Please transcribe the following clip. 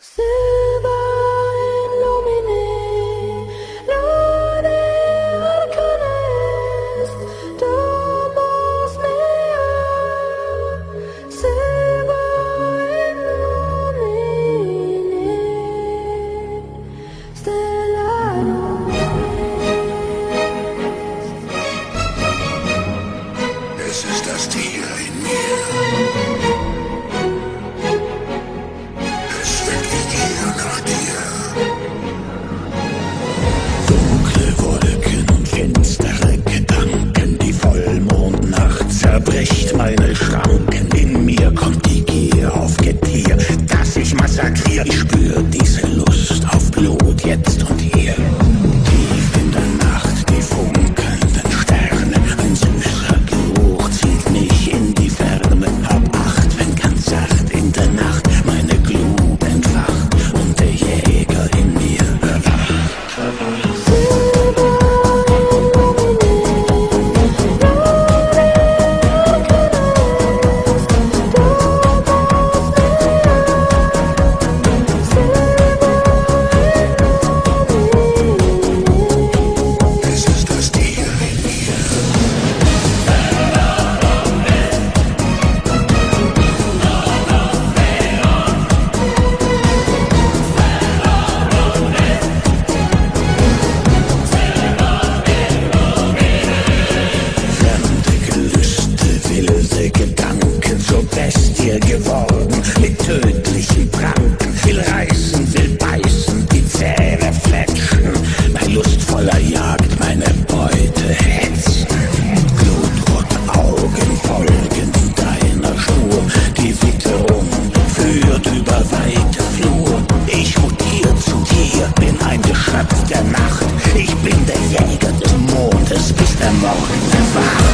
Zerbricht meine Schranken, in mir kommt die Gier auf Getier, dass ich massakrier. Ich spür diese Lust auf Blut jetzt und hier. Tief in der Nacht die funkelnden Sterne, ein süßer Geruch zieht mich in die Ferne. Hab Acht, wenn ganz sacht in der Nacht meine Glut entfacht und der Jäger in mir erwacht. Geworden, mit tödlichen Pranken, will reißen, will beißen, die Zähne fletschen, mein lustvoller Jagd, meine Beute hetzen. Blutrote Augen folgen deiner Spur, die Witterung führt über weite Flur. Ich mutier zu dir, bin ein Geschöpf der Nacht, ich bin der Jäger des Mondes, bis der Morgen erwacht.